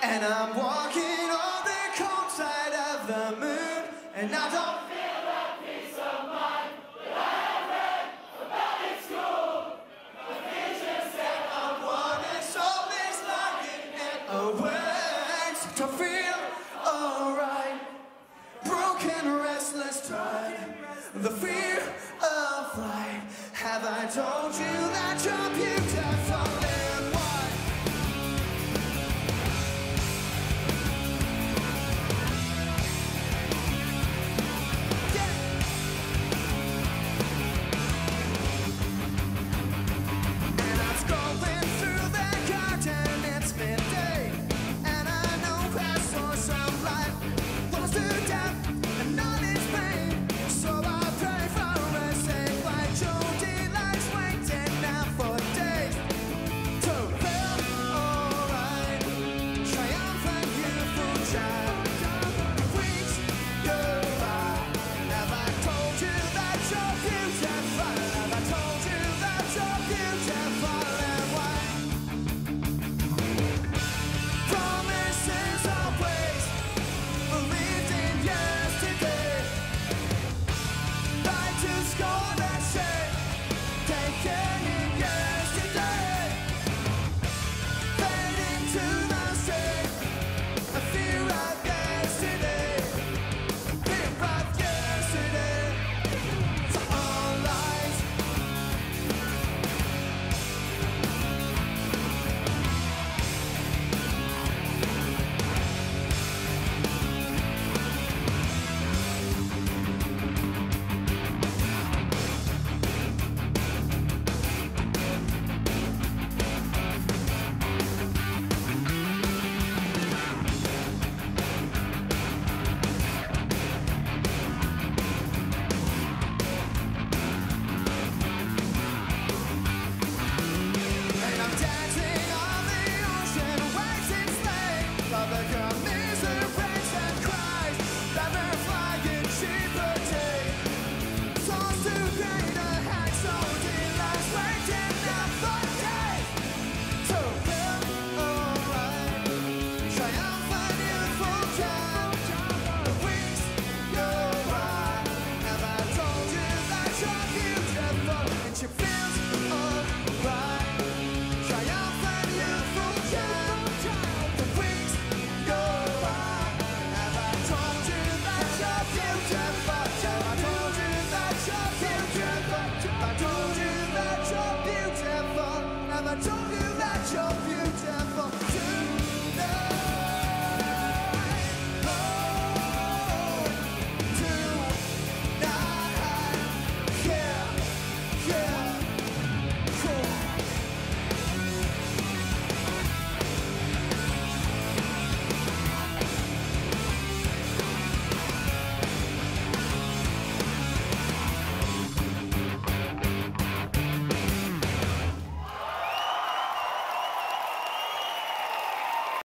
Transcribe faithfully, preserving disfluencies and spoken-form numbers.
And I'm walking on the cold side of the moon, and I don't feel that peace of mind that I have read about in school. The vision said I'm wanting something's like it and a words to feel alright. Broken, restless tide, the fear of flight. Have I told you that you're